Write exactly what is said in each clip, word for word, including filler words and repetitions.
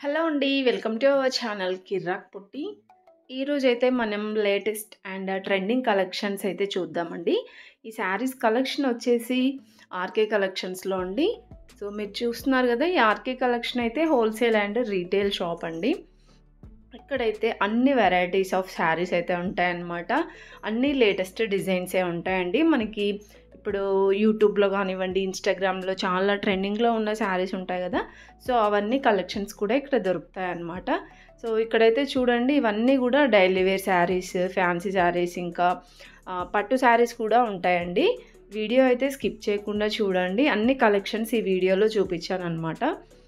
Hello అండి. Welcome to our channel Kirrak Putti. ఈరోజైతే మనం లేటెస్ట్ అండ్ ట్రెండింగ్ కలెక్షన్స్ అయితే చూద్దామండి. ఈ శారీస్ కలెక్షన్ వచ్చేసి ఆర్కే కలెక్షన్స్‌లో అండి. సో, మీరు చూస్తున్నారు కదా! ఈ ఆర్కే కలెక్షన్ అయితే హోల్‌సేల్ అండ్ రీటైల్ షాప్ అండి. ఇక్కడైతే అన్ని వెరైటీస్ ఆఫ్ శారీస్ అయితే ఉంటాయన్నమాట. అన్నీ లేటెస్ట్ డిజైన్సే ఉంటాయండి. మనకి ఇప్పుడు యూట్యూబ్‌లో కానివ్వండి, ఇన్‌స్టాగ్రామ్‌లో చాలా ట్రెండింగ్‌లో ఉన్న శారీస్ ఉంటాయి కదా! సో, అవన్నీ కలెక్షన్స్ కూడా ఇక్కడ దొరుకుతాయన్నమాట. సో, ఇక్కడైతే చూడండి ఇవన్నీ కూడా daily wear saris, fancy saris ఇంకా ఆహ్, పట్టు శారీస్ కూడా ఉంటాయండి. వీడియో అయితే స్కిప్ చేయకుండా చూడండి. అన్ని కలెక్షన్స్ ఈ వీడియోలో చూపించానన్నమాట.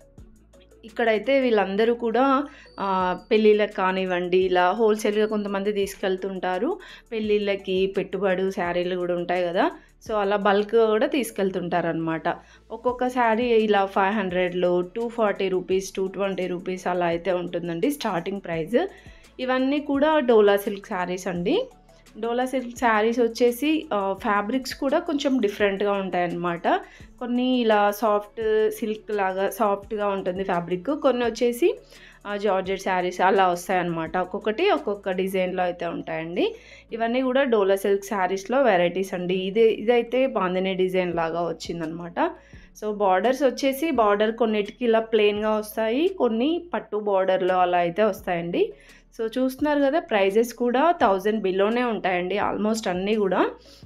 ఇక్కడైతే వీళ్ళందరూ కూడా ఆహ్, పెళ్ళిళ్ళకి కానివ్వండి, ఇలా హోల్‌సేల్‌గా కొంతమంది తీసుకెళ్తుంటారు. పెళ్ళిళ్ళకి పెట్టుబడు శారీలు కూడా ఉంటాయి కదా! సో, అలా బల్క్‌గా కూడా తీసుకెళ్తుంటారనమాట. ఒక్కొక్క శారీ ఇలా ఐదు వందలలో two forty rupees, two twenty rupees అలా అయితే ఉంటుందండి స్టార్టింగ్ ప్రైస్. ఇవన్నీ కూడా డోలా సిల్క్ శారీస్ అండి. డోలా సిల్క్ శారీస్ వచ్చేసి ఆహ్, ఫ్యాబ్రిక్స్ కూడా కొంచెం డిఫరెంట్‌గా ఉంటాయన్నమాట. కొన్ని ఇలా సాఫ్ట్ సిల్క్ లాగా సాఫ్ట్‌గా ఉంటుంది ఫ్యాబ్రిక్. కొన్ని వచ్చేసి ఆహ్, జార్జెట్ శారీస్ అలా వస్తాయన్నమాట. ఒక్కొక్కటి ఒక్కొక్క డిజైన్‌లో అయితే ఉంటాయండి. ఇవన్నీ కూడా డోలా సిల్క్ శారీస్‌లో వెరైటీస్ అండి. ఇది ఇదైతే బాందిని డిజైన్ లాగా వచ్చిందనమాట. సో, బార్డర్స్ వచ్చేసి బార్డర్ కొన్నిటికి ఇలా ప్లెయిన్‌గా వస్తాయి. కొన్ని పట్టు బార్డర్‌లో అలా అయితే వస్తాయండి. సో, చూస్తున్నారు కదా! ప్రైజెస్ కూడా వెయ్యి బిలోనే ఉంటాయండి ఆల్మోస్ట్ అన్నీ కూడా.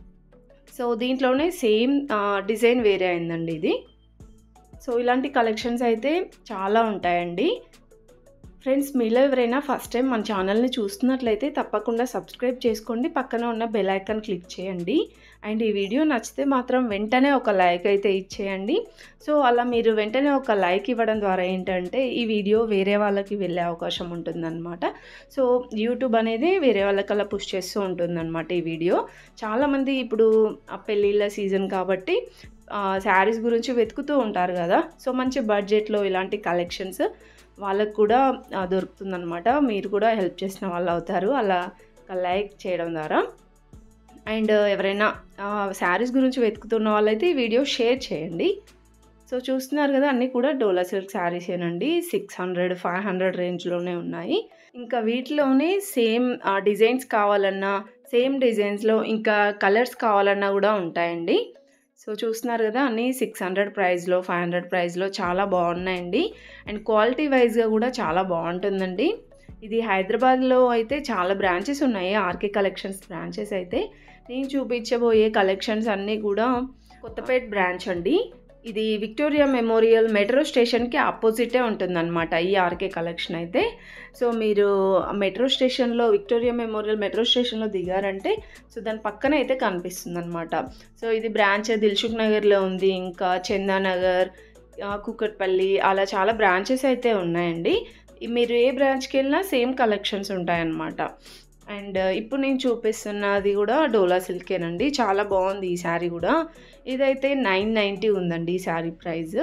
సో, దీంట్లోనే సేమ్ ఆహ్, డిజైన్ వేరే అయిందండి ఇది. సో, ఇలాంటి కలెక్షన్స్ అయితే చాలా ఉంటాయండి. ఫ్రెండ్స్, మీలో ఎవరైనా ఫస్ట్ టైం మన ఛానల్ని చూస్తున్నట్లయితే తప్పకుండా సబ్స్క్రైబ్ చేసుకోండి. పక్కన ఉన్న బెల్ ఐకాన్ క్లిక్ చేయండి. అండ్ ఈ వీడియో నచ్చితే మాత్రం వెంటనే ఒక లైక్ అయితే ఇచ్చేయండి. సో, అలా మీరు వెంటనే ఒక లైక్ ఇవ్వడం ద్వారా ఏంటంటే ఈ వీడియో వేరే వాళ్ళకి వెళ్ళే అవకాశం ఉంటుందన్నమాట. సో, యూట్యూబ్ అనేది వేరే వాళ్ళకి అలా పుష్ చేస్తూ ఉంటుందన్నమాట ఈ వీడియో. చాలామంది ఇప్పుడు ఆ పెళ్ళిళ్ళ సీజన్ కాబట్టి ఆహ్, శారీస్ గురించి వెతుకుతూ ఉంటారు కదా! సో, మంచి బడ్జెట్‌లో ఇలాంటి కలెక్షన్స్ వాళ్ళకి కూడా ఆహ్, దొరుకుతుందనమాట. మీరు కూడా హెల్ప్ చేసిన వాళ్ళు అవుతారు అలా లైక్ చేయడం ద్వారా. అండ్ ఎవరైనా ఆహ్, శారీస్ గురించి వెతుకుతున్న వాళ్ళైతే ఈ వీడియో షేర్ చేయండి. సో, చూస్తున్నారు కదా! అన్నీ కూడా డోలా సిల్క్ శారీసేనండి. సిక్స్ హండ్రెడ్, ఫైవ్ హండ్రెడ్ రేంజ్‌లోనే ఉన్నాయి. ఇంకా వీటిలోనే సేమ్ ఆహ్, డిజైన్స్ కావాలన్నా, సేమ్ డిజైన్స్‌లో ఇంకా కలర్స్ కావాలన్నా కూడా ఉంటాయండి. సో, చూస్తున్నారు కదా! అన్నీ సిక్స్ హండ్రెడ్ ప్రైస్‌లో, ఫైవ్ హండ్రెడ్ ప్రైస్‌లో చాలా బాగున్నాయండి. అండ్ క్వాలిటీ వైస్‌గా కూడా చాలా బాగుంటుందండి. ఇది హైదరాబాద్‌లో అయితే చాలా బ్రాంచెస్ ఉన్నాయి. ఆర్కే కలెక్షన్స్ బ్రాంచెస్ అయితే. నేను చూపించబోయే కలెక్షన్స్ అన్నీ కూడా కొత్తపేట్ బ్రాంచ్ అండి. ఇది విక్టోరియా మెమోరియల్ మెట్రో స్టేషన్‌కి అపోజిటే ఉంటుందన్నమాట ఈ ఆర్కే కలెక్షన్ అయితే. సో, మీరు మెట్రో స్టేషన్‌లో విక్టోరియా మెమోరియల్ మెట్రో స్టేషన్‌లో దిగారంటే సో, దాని పక్కన అయితే కనిపిస్తుందన్నమాట. సో, ఇది బ్రాంచ్ దిల్సుఖ్ నగర్‌లో ఉంది. ఇంకా చందానగర్, ఆహ్, కూకట్పల్లి అలా చాలా బ్రాంచెస్ అయితే ఉన్నాయండి. మీరు ఏ బ్రాంచ్‌కెళ్ళినా సేమ్ కలెక్షన్స్ ఉంటాయన్నమాట. అండ్ ఇప్పుడు నేను చూపిస్తున్నది కూడా డోలా సిల్కేనండి. చాలా బాగుంది ఈ శారీ కూడా. ఇదైతే నైన్ నైంటీ ఉందండి ఈ శారీ ప్రైస్.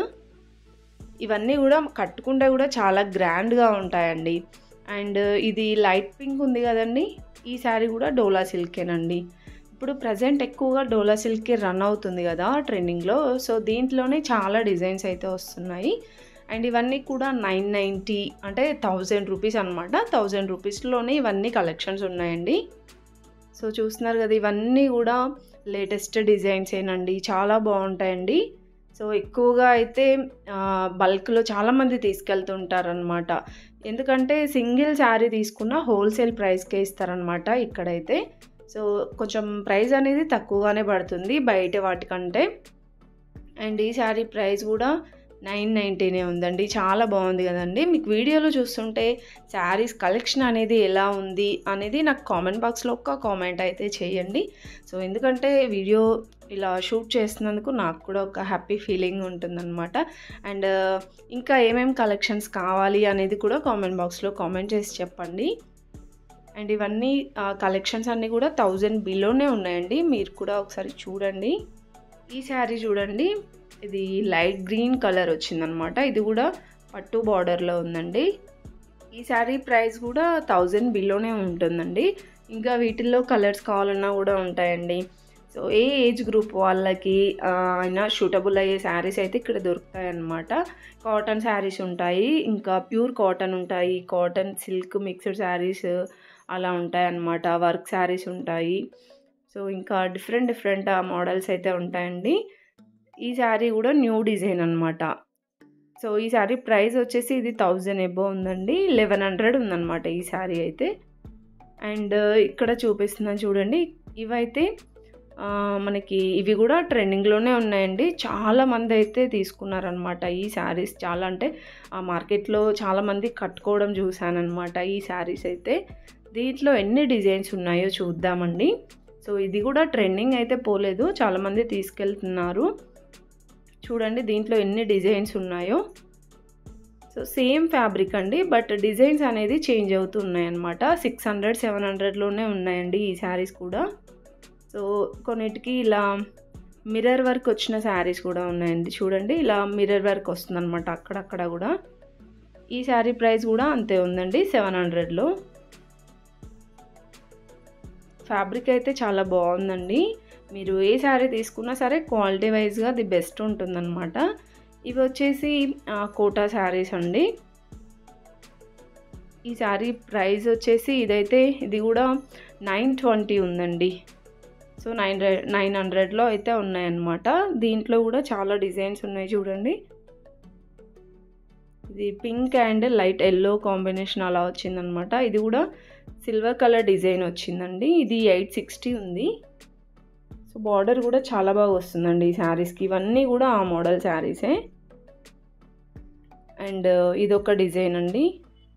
ఇవన్నీ కూడా కట్టుకుంటే కూడా చాలా గ్రాండ్‌గా ఉంటాయండి. అండ్ ఇది లైట్ పింక్ ఉంది కదండీ! ఈ శారీ కూడా డోలా సిల్కేనండి. ఇప్పుడు ప్రెజెంట్ ఎక్కువగా డోలా సిల్కే రన్ అవుతుంది కదా ట్రెండింగ్‌లో. సో, దీంట్లోనే చాలా డిజైన్స్ అయితే వస్తున్నాయి. అండ్ ఇవన్నీ కూడా నైన్ నైంటీ అంటే థౌజండ్ రూపీస్ అనమాట. థౌజండ్ రూపీస్‌లోనే ఇవన్నీ కలెక్షన్స్ ఉన్నాయండి. సో, చూస్తున్నారు కదా! ఇవన్నీ కూడా లేటెస్ట్ డిజైన్సేనండి. చాలా బాగుంటాయండి. సో, ఎక్కువగా అయితే ఆహ్, బల్క్‌లో చాలామంది తీసుకెళ్తుంటారనమాట. ఎందుకంటే సింగిల్ శారీ తీసుకున్న హోల్‌సేల్ ప్రైస్‌కే ఇస్తారనమాట ఇక్కడైతే. సో, కొంచెం ప్రైస్ అనేది తక్కువగానే పడుతుంది బయట వాటికంటే. అండ్ ఈ శారీ ప్రైస్ కూడా నైన్ నైంటీనే ఉందండి. చాలా బాగుంది కదండీ! మీకు వీడియోలో చూస్తుంటే శారీస్ కలెక్షన్ అనేది ఎలా ఉంది అనేది నాకు కామెంట్ బాక్స్‌లో ఒక్క కామెంట్ అయితే చేయండి. సో, ఎందుకంటే వీడియో ఇలా షూట్ చేస్తున్నందుకు నాకు కూడా ఒక హ్యాపీ ఫీలింగ్ ఉంటుందన్నమాట. అండ్ ఇంకా ఏమేమి కలెక్షన్స్ కావాలి అనేది కూడా కామెంట్ బాక్స్‌లో కామెంట్ చేసి చెప్పండి. అండ్ ఇవన్నీ ఆహ్, కలెక్షన్స్ అన్నీ కూడా థౌజండ్ బిలోనే ఉన్నాయండి. మీరు కూడా ఒకసారి చూడండి. ఈ శారీ చూడండి. ఇది లైట్ గ్రీన్ కలర్ వచ్చిందనమాట. ఇది కూడా పట్టు బార్డర్‌లో ఉందండి. ఈ శారీ ప్రైస్ కూడా థౌజండ్ బిలోనే ఉంటుందండి. ఇంకా వీటిల్లో కలర్స్ కావాలన్నా కూడా ఉంటాయండి. సో ఏ ఏజ్ గ్రూప్ వాళ్ళకి అయినా సూటబుల్ అయ్యే శారీస్ అయితే ఇక్కడ దొరుకుతాయి అన్నమాట. కాటన్ శారీస్ ఉంటాయి, ఇంకా ప్యూర్ కాటన్ ఉంటాయి, కాటన్ సిల్క్ మిక్స్డ్ శారీస్ అలా ఉంటాయి అన్నమాట. వర్క్ శారీస్ ఉంటాయి. సో ఇంకా డిఫరెంట్ డిఫరెంట్ మోడల్స్ అయితే ఉంటాయండి. ఈ శారీ కూడా న్యూ డిజైన్ అనమాట. సో ఈ శారీ ప్రైస్ వచ్చేసి ఇది థౌజండ్ ఎబో ఉందండి. లెవెన్ హండ్రెడ్ ఉందన్నమాట ఈ శారీ అయితే. అండ్ ఇక్కడ చూపిస్తున్నాను చూడండి, ఇవైతే మనకి ఇవి కూడా ట్రెండింగ్లోనే ఉన్నాయండి. చాలామంది అయితే తీసుకున్నారనమాట ఈ శారీస్. చాలా అంటే ఆ మార్కెట్లో చాలామంది కట్టుకోవడం చూశానమాట ఈ శారీస్ అయితే. దీంట్లో ఎన్ని డిజైన్స్ ఉన్నాయో చూద్దామండి. సో ఇది కూడా ట్రెండింగ్ అయితే పోలేదు, చాలామంది తీసుకెళ్తున్నారు. చూడండి దీంట్లో ఎన్ని డిజైన్స్ ఉన్నాయో. సో సేమ్ ఫ్యాబ్రిక్ అండి, బట్ డిజైన్స్ అనేది చేంజ్ అవుతున్నాయి అన్నమాట. సిక్స్ హండ్రెడ్ సెవెన్ హండ్రెడ్లోనే ఉన్నాయండి ఈ శారీస్ కూడా. సో కొన్నిటికి ఇలా మిర్రర్ వర్క్ వచ్చిన శారీస్ కూడా ఉన్నాయండి. చూడండి ఇలా మిర్రర్ వర్క్ వస్తుందన్నమాట అక్కడక్కడ కూడా. ఈ శారీ ప్రైస్ కూడా అంతే ఉందండి, సెవెన్ హండ్రెడ్లో. ఫ్యాబ్రిక్ అయితే చాలా బాగుందండి. మీరు ఏ శారీ తీసుకున్నా సరే క్వాలిటీ వైజ్గా ది బెస్ట్ ఉంటుందన్నమాట. ఇవి వచ్చేసి కోటా శారీస్ అండి. ఈ శారీ ప్రైస్ వచ్చేసి ఇదైతే ఇది కూడా నైన్ ట్వంటీ ఉందండి. సో నైన్ నైన్ హండ్రెడ్లో అయితే ఉన్నాయన్నమాట. దీంట్లో కూడా చాలా డిజైన్స్ ఉన్నాయి చూడండి. ఇది pink and light yellow combination అలా వచ్చిందనమాట. ఇది కూడా సిల్వర్ కలర్ డిజైన్ వచ్చిందండి. ఇది ఎయిట్ సిక్స్టీ ఉంది. సో బార్డర్ కూడా చాలా బాగా వస్తుందండి ఈ శారీస్కి. ఇవన్నీ కూడా ఆ మోడల్ శారీసే. అండ్ ఇదొక డిజైన్ అండి.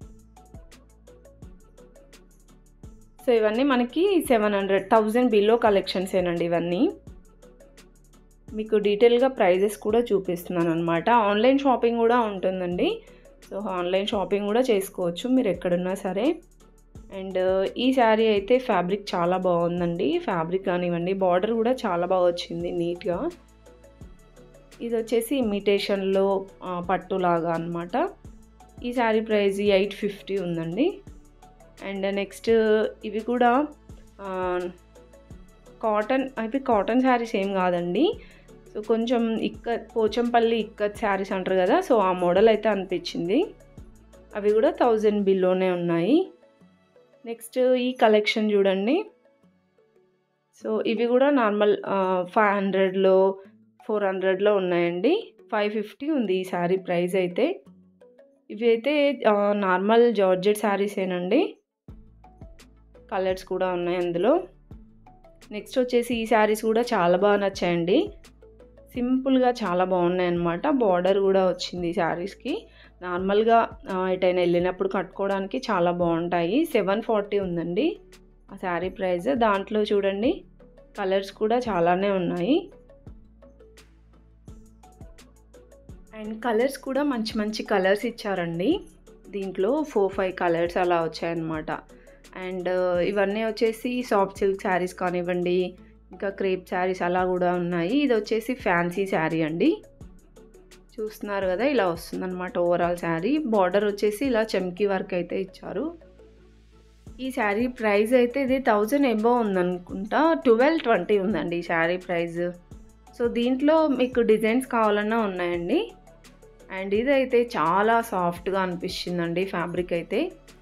సో ఇవన్నీ మనకి seven hundred thousand below collections ఏనండి ఇవన్నీ. మీకు డీటెయిల్గా ప్రైజెస్ కూడా చూపిస్తున్నాను అనమాట. ఆన్లైన్ షాపింగ్ కూడా ఉంటుందండి. సో ఆన్లైన్ షాపింగ్ కూడా చేసుకోవచ్చు మీరు ఎక్కడున్నా సరే. అండ్ ఈ శారీ అయితే ఫ్యాబ్రిక్ చాలా బాగుందండి. ఫ్యాబ్రిక్ కానివ్వండి, బార్డర్ కూడా చాలా బాగా వచ్చింది నీట్గా. ఇది వచ్చేసి ఇమిటేషన్లో పట్టులాగా అనమాట. ఈ శారీ ప్రైస్ ఎయిట్ ఫిఫ్టీ ఉందండి. అండ్ నెక్స్ట్ ఇవి కూడా కాటన్, అవి కాటన్ శారీస్ ఏం కాదండి. సో కొంచెం ఇక్క పోచంపల్లి ఇక్కత్ శారీస్ అంటారు కదా, సో ఆ మోడల్ అయితే అనిపించింది. అవి కూడా థౌజండ్ బిల్లోనే ఉన్నాయి. నెక్స్ట్ ఈ కలెక్షన్ చూడండి. సో ఇవి కూడా నార్మల్ ఫైవ్ హండ్రెడ్లో ఫోర్ హండ్రెడ్లో ఉన్నాయండి. ఫైవ్ ఫిఫ్టీ ఉంది ఈ శారీ ప్రైస్ అయితే. ఇవి అయితే నార్మల్ జార్జెట్ శారీసేనండి. కలర్స్ కూడా ఉన్నాయి అందులో. నెక్స్ట్ వచ్చేసి ఈ శారీస్ కూడా చాలా బాగా నచ్చాయండి. సింపుల్గా చాలా బాగున్నాయి అన్నమాట. బార్డర్ కూడా వచ్చింది ఈ శారీస్కి. నార్మల్గా ఎటైనా వెళ్ళినప్పుడు కట్టుకోవడానికి చాలా బాగుంటాయి. సెవెన్ ఫార్టీ ఉందండి ఆ శారీ ప్రైస్. దాంట్లో చూడండి కలర్స్ కూడా చాలానే ఉన్నాయి. అండ్ కలర్స్ కూడా మంచి మంచి కలర్స్ ఇచ్చారండి. దీంట్లో ఫోర్ ఫైవ్ కలర్స్ అలా వచ్చాయన్నమాట. అండ్ ఇవన్నీ వచ్చేసి సాఫ్ట్ సిల్క్ శారీస్ కానివ్వండి, ఇంకా క్రేప్ శారీస్ అలా కూడా ఉన్నాయి. ఇది వచ్చేసి ఫ్యాన్సీ శారీ అండి. చూస్తున్నారు కదా ఇలా వస్తుందన్నమాట ఓవరాల్ శారీ. బార్డర్ వచ్చేసి ఇలా చమ్కీ వర్క్ అయితే ఇచ్చారు. ఈ శారీ ప్రైస్ అయితే ఇది థౌజండ్ ఎబో ఉందనుకుంటా. ట్వెల్వ్ ట్వంటీ ఉందండి ఈ శారీ ప్రైస్. సో దీంట్లో మీకు డిజైన్స్ కావాలన్నా ఉన్నాయండి. అండ్ ఇదైతే చాలా సాఫ్ట్గా అనిపిస్తుందండి ఫ్యాబ్రిక్ అయితే.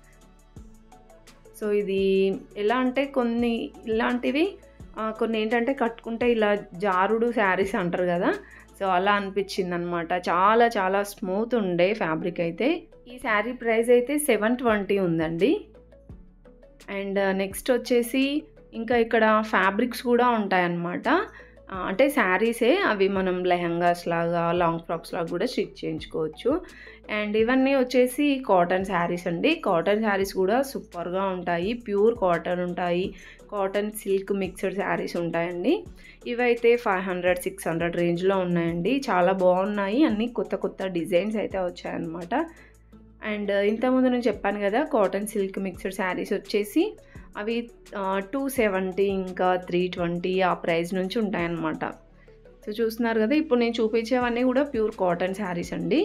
సో ఇది ఎలా అంటే కొన్ని ఇలాంటివి కొన్ని ఏంటంటే కట్టుకుంటే ఇలా జారుడు శారీస్ అంటారు కదా, సో అలా అనిపించింది అనమాట. చాలా చాలా స్మూత్ ఉండే ఫ్యాబ్రిక్ అయితే. ఈ శారీ ప్రైస్ అయితే సెవెన్ ట్వంటీ ఉందండి. అండ్ నెక్స్ట్ వచ్చేసి ఇంకా ఇక్కడ ఫ్యాబ్రిక్స్ కూడా ఉంటాయన్నమాట. అంటే శారీసే అవి మనం లెహంగాస్ లాగా లాంగ్ ఫ్రాక్స్ లాగా కూడా స్టిచ్ చేయించుకోవచ్చు. అండ్ ఇవన్నీ వచ్చేసి కాటన్ శారీస్ అండి. కాటన్ శారీస్ కూడా సూపర్గా ఉంటాయి. ప్యూర్ కాటన్ ఉంటాయి, కాటన్ సిల్క్ మిక్స్డ్ శారీస్ ఉంటాయండి. ఇవైతే ఫైవ్ హండ్రెడ్ సిక్స్ హండ్రెడ్ రేంజ్లో ఉన్నాయండి. చాలా బాగున్నాయి. అన్నీ కొత్త కొత్త డిజైన్స్ అయితే వచ్చాయన్నమాట. అండ్ ఇంతకుముందు నేను చెప్పాను కదా కాటన్ సిల్క్ మిక్స్డ్ శారీస్ వచ్చేసి అవి టూ సెవెంటీ ఇంకా త్రీ ట్వంటీ ఆ ప్రైస్ నుంచి ఉంటాయన్నమాట. సో చూస్తున్నారు కదా ఇప్పుడు నేను చూపించేవన్నీ కూడా ప్యూర్ కాటన్ శారీస్ అండి.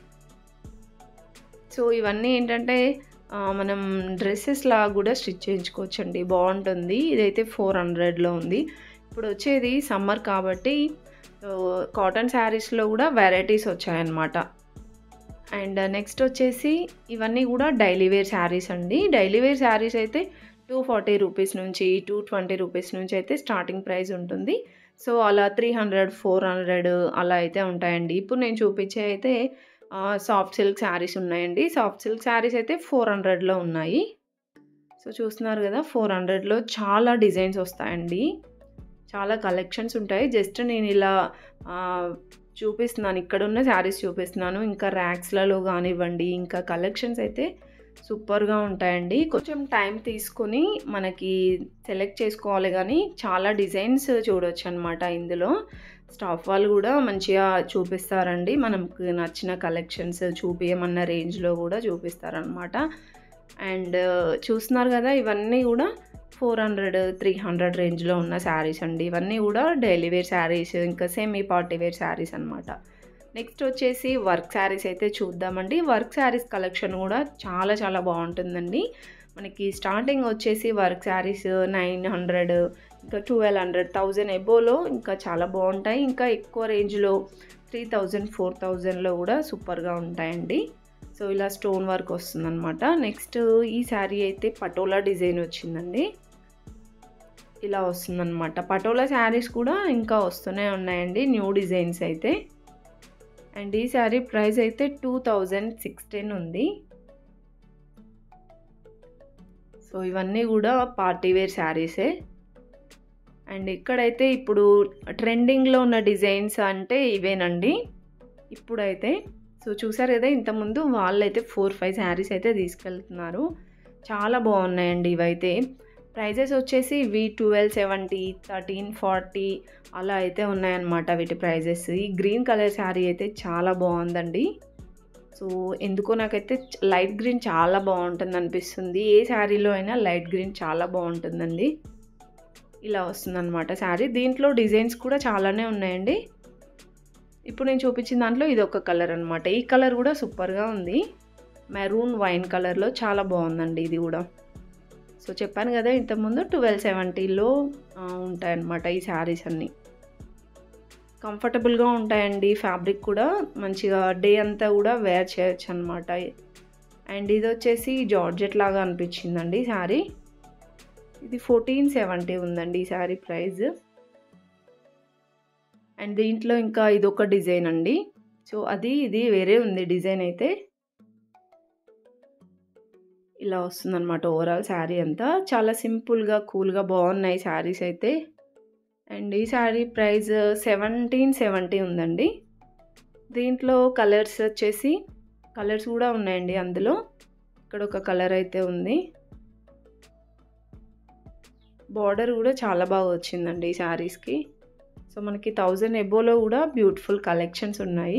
సో ఇవన్నీ ఏంటంటే మనం డ్రెస్సెస్ లాగా కూడా స్టిచ్ చేయించుకోవచ్చు అండి, బాగుంటుంది. ఇదైతే ఫోర్ హండ్రెడ్లో ఉంది. ఇప్పుడు వచ్చేది సమ్మర్ కాబట్టి కాటన్ శారీస్లో కూడా వెరైటీస్ వచ్చాయన్నమాట. అండ్ నెక్స్ట్ వచ్చేసి ఇవన్నీ కూడా డైలీ వేర్ శారీస్ అండి. డైలీ వేర్ శారీస్ అయితే టూ ఫార్టీ రూపీస్ నుంచి టూ ట్వంటీ రూపీస్ నుంచి అయితే స్టార్టింగ్ ప్రైస్ ఉంటుంది. సో అలా త్రీ హండ్రెడ్ ఫోర్ హండ్రెడ్ అలా అయితే ఉంటాయండి. ఇప్పుడు నేను చూపించే అయితే సాఫ్ట్ సిల్క్ శారీస్ ఉన్నాయండి. సాఫ్ట్ సిల్క్ శారీస్ అయితే ఫోర్ హండ్రెడ్లో ఉన్నాయి. సో చూస్తున్నారు కదా, ఫోర్ హండ్రెడ్లో చాలా డిజైన్స్ వస్తాయండి, చాలా కలెక్షన్స్ ఉంటాయి. జస్ట్ నేను ఇలా చూపిస్తున్నాను, ఇక్కడ ఉన్న శారీస్ చూపిస్తున్నాను. ఇంకా ర్యాక్స్లలో కానివ్వండి, ఇంకా కలెక్షన్స్ అయితే సూపర్గా ఉంటాయండి. కొంచెం టైం తీసుకొని మనకి సెలెక్ట్ చేసుకోవాలి, కానీ చాలా డిజైన్స్ చూడవచ్చు అనమాట. ఇందులో స్టాఫ్ వాళ్ళు కూడా మంచిగా చూపిస్తారండి, మనకు నచ్చిన కలెక్షన్స్ చూపించమన్న రేంజ్లో కూడా చూపిస్తారనమాట. అండ్ చూస్తున్నారు కదా, ఇవన్నీ కూడా ఫోర్ హండ్రెడ్ త్రీ హండ్రెడ్ రేంజ్లో ఉన్న శారీస్ అండి. ఇవన్నీ కూడా డైలీ వేర్ శారీస్, ఇంకా సెమీ పార్టీ వేర్ శారీస్ అనమాట. నెక్స్ట్ వచ్చేసి వర్క్ శారీస్ అయితే చూద్దామండి. వర్క్ శారీస్ కలెక్షన్ కూడా చాలా చాలా బాగుంటుందండి. మనకి స్టార్టింగ్ వచ్చేసి వర్క్ శారీస్ నైన్ హండ్రెడ్ ఇంకా ట్వెల్వ్ హండ్రెడ్ థౌజండ్ ఎబోలో ఇంకా చాలా బాగుంటాయి. ఇంకా ఎక్కువ రేంజ్లో త్రీ థౌజండ్ ఫోర్ థౌజండ్లో కూడా సూపర్గా ఉంటాయండి. సో ఇలా స్టోన్ వర్క్ వస్తుందన్నమాట. నెక్స్ట్ ఈ శారీ అయితే పటోలా డిజైన్ వచ్చిందండి, ఇలా వస్తుందన్నమాట. పటోలా శారీస్ కూడా ఇంకా వస్తూనే ఉన్నాయండి, న్యూ డిజైన్స్ అయితే. అండ్ ఈ శారీ ప్రైస్ అయితే టూ థౌజండ్ సిక్స్టీన్ ఉంది. సో ఇవన్నీ కూడా పార్టీ వేర్ శారీసే. అండ్ ఇక్కడైతే ఇప్పుడు ట్రెండింగ్లో ఉన్న డిజైన్స్ అంటే ఇవేనండి ఇప్పుడైతే. సో చూసారు కదా, ఇంతకుముందు వాళ్ళైతే ఫోర్ ఫైవ్ శారీస్ అయితే తీసుకెళ్తున్నారు, చాలా బాగున్నాయండి ఇవైతే. ప్రైజెస్ వచ్చేసి ఇవి ట్వెల్వ్ సెవెంటీ థర్టీన్ ఫార్టీ అలా అయితే ఉన్నాయన్నమాట వీటి ప్రైజెస్. ఈ గ్రీన్ కలర్ శారీ అయితే చాలా బాగుందండి. సో ఎందుకో నాకైతే లైట్ గ్రీన్ చాలా బాగుంటుంది అనిపిస్తుంది. ఏ శారీలో అయినా లైట్ గ్రీన్ చాలా బాగుంటుందండి. ఇలా వస్తుందన్నమాట శారీ. దీంట్లో డిజైన్స్ కూడా చాలానే ఉన్నాయండి. ఇప్పుడు నేను చూపించిన దాంట్లో ఇది ఒక కలర్ అనమాట. ఈ కలర్ కూడా సూపర్గా ఉంది, మెరూన్ వైన్ కలర్లో చాలా బాగుందండి ఇది కూడా. సో చెప్పాను కదా ఇంతకుముందు ట్వెల్వ్ సెవెంటీలో ఉంటాయన్నమాట ఈ శారీస్ అన్నీ. కంఫర్టబుల్గా ఉంటాయండి, ఫ్యాబ్రిక్ కూడా మంచిగా డే అంతా కూడా వేర్ చేయొచ్చు అనమాట. అండ్ ఇది వచ్చేసి జార్జెట్ లాగా అనిపించిందండి శారీ. ఇది ఫోర్టీన్ సెవెంటీ ఉందండి ఈ శారీ ప్రైస్. అండ్ దీంట్లో ఇంకా ఇదొక డిజైన్ అండి. సో అది ఇది వేరే ఉంది డిజైన్ అయితే. ఇలా వస్తుందన్నమాట ఓవరాల్ శారీ అంతా. చాలా సింపుల్గా కూల్గా బాగున్నాయి శారీస్ అయితే. అండ్ ఈ శారీ ప్రైస్ సెవెంటీన్ సెవెంటీ ఉందండి. దీంట్లో కలర్స్ వచ్చేసి కలర్స్ కూడా ఉన్నాయండి అందులో. ఇక్కడ ఒక కలర్ అయితే ఉంది. బార్డర్ కూడా చాలా బాగా వచ్చిందండి ఈ శారీస్కి. సో మనకి థౌజండ్ ఎబోలో కూడా బ్యూటిఫుల్ కలెక్షన్స్ ఉన్నాయి.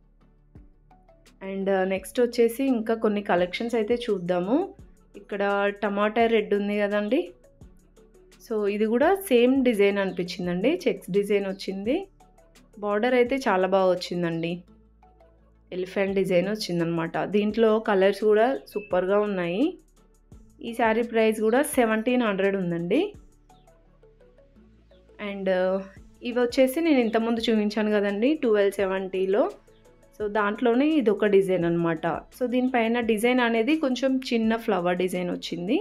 అండ్ నెక్స్ట్ వచ్చేసి ఇంకా కొన్ని కలెక్షన్స్ అయితే చూద్దాము. ఇక్కడ టమాటా రెడ్ ఉంది కదండి. సో ఇది కూడా సేమ్ డిజైన్ అనిపించిందండి, చెక్స్ డిజైన్ వచ్చింది. బార్డర్ అయితే చాలా బాగా వచ్చిందండి, ఎలిఫెంట్ డిజైన్ వచ్చిందనమాట. దీంట్లో కలర్స్ కూడా సూపర్గా ఉన్నాయి. ఈ శారీ ప్రైస్ కూడా సెవెంటీన్ హండ్రెడ్ ఉందండి. అండ్ ఇవి వచ్చేసి నేను ఇంతకుముందు చూపించాను కదండి ట్వెల్వ్ సెవెంటీలో. సో దాంట్లోనే ఇది ఒక డిజైన్ అనమాట. సో దీనిపైన డిజైన్ అనేది కొంచెం చిన్న ఫ్లవర్ డిజైన్ వచ్చింది.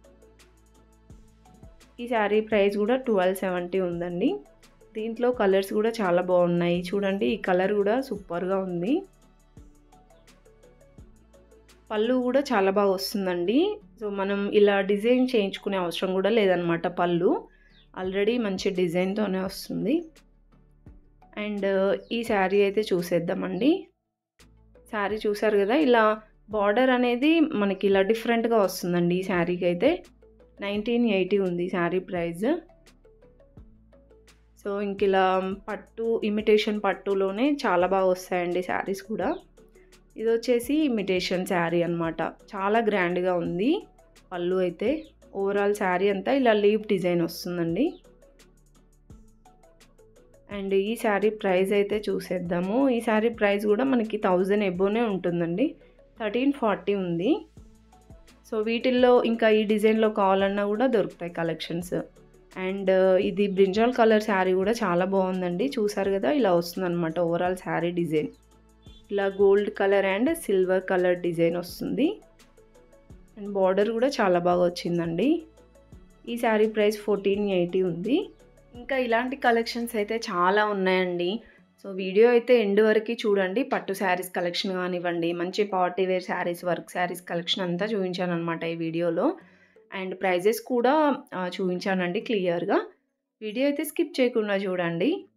ఈ శారీ ప్రైస్ కూడా ట్వెల్వ్ సెవెంటీ ఉందండి. దీంట్లో కలర్స్ కూడా చాలా బాగున్నాయి చూడండి. ఈ కలర్ కూడా సూపర్గా ఉంది. పళ్ళు కూడా చాలా బాగా వస్తుందండి. సో మనం ఇలా డిజైన్ చేయించుకునే అవసరం కూడా లేదనమాట. పళ్ళు ఆల్రెడీ మంచి డిజైన్తోనే వస్తుంది. అండ్ ఈ శారీ అయితే చూసేద్దామండి. శారీ చూసారు కదా, ఇలా బార్డర్ అనేది మనకి ఇలా డిఫరెంట్గా వస్తుందండి ఈ శారీకి అయితే. నైన్టీన్ ఎయిటీ ఉంది శారీ ప్రైస్. సో ఇంక ఇలా పట్టు ఇమిటేషన్ పట్టులోనే చాలా బాగా వస్తాయండి శారీస్ కూడా. ఇది వచ్చేసి ఇమిటేషన్ శారీ అనమాట, చాలా గ్రాండ్గా ఉంది. పళ్ళు అయితే ఓవరాల్ శారీ అంతా ఇలా లీవ్ డిజైన్ వస్తుందండి. అండ్ ఈ శారీ ప్రైస్ అయితే చూసేద్దాము. ఈ శారీ ప్రైస్ కూడా మనకి థౌజండ్ ఎబోనే ఉంటుందండి, థర్టీన్ ఫార్టీ ఉంది. సో వీటిల్లో ఇంకా ఈ డిజైన్లో కావాలన్నా కూడా దొరుకుతాయి కలెక్షన్స్. అండ్ ఇది బ్రింజాల్ కలర్ శారీ కూడా చాలా బాగుందండి. చూసారు కదా, ఇలా వస్తుందన్నమాట ఓవరాల్ శారీ డిజైన్. ఇలా gold colour and silver colour design వస్తుంది. అండ్ బార్డర్ కూడా చాలా బాగా వచ్చిందండి. ఈ శారీ ప్రైస్ ఫోర్టీన్ ఎయిటీ ఉంది. ఇంకా ఇలాంటి కలెక్షన్స్ అయితే చాలా ఉన్నాయండి. సో వీడియో అయితే ఎండ్ వరకు చూడండి. పట్టు శారీస్ కలెక్షన్ కానివ్వండి, మంచి party wear saris, work saris collection అంతా చూపించాను అనమాట ఈ వీడియోలో. అండ్ ప్రైజెస్ కూడా చూపించానండి క్లియర్గా. వీడియో అయితే స్కిప్ చేయకుండా చూడండి.